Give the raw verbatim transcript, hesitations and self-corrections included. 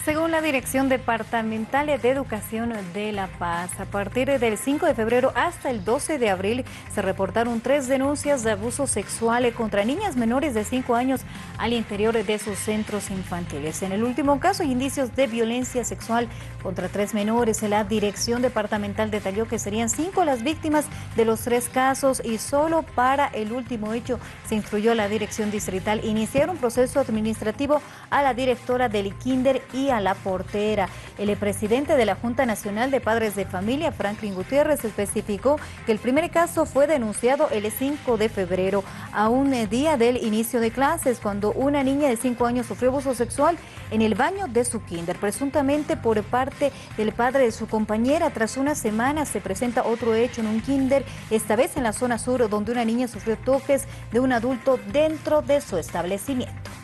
Según la Dirección Departamental de Educación de La Paz, a partir del cinco de febrero hasta el doce de abril se reportaron tres denuncias de abuso sexual contra niñas menores de cinco años al interior de sus centros infantiles. En el último caso hay indicios de violencia sexual contra tres menores. La Dirección Departamental detalló que serían cinco las víctimas de los tres casos y solo para el último hecho se instruyó a la Dirección Distrital iniciar un proceso administrativo a la directora del Kinder y a la portera. El presidente de la Junta Nacional de Padres de Familia, Franklin Gutiérrez, especificó que el primer caso fue denunciado el cinco de febrero, a un día del inicio de clases, cuando una niña de cinco años sufrió abuso sexual en el baño de su kinder, presuntamente por parte del padre de su compañera. Tras una semana se presenta otro hecho en un kinder, esta vez en la zona sur, donde una niña sufrió toques de un adulto dentro de su establecimiento.